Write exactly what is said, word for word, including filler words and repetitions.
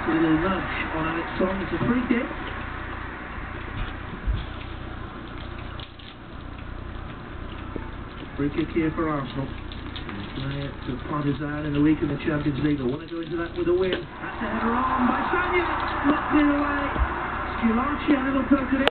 Little nudge on Alex Song. It's a free kick. Free kick here for Arsenal. Play it to Partizan in the week in the Champions League. I want to go into that with a win. That's a header on by Sagna. Locked it away. Schillaci, a little poke at it.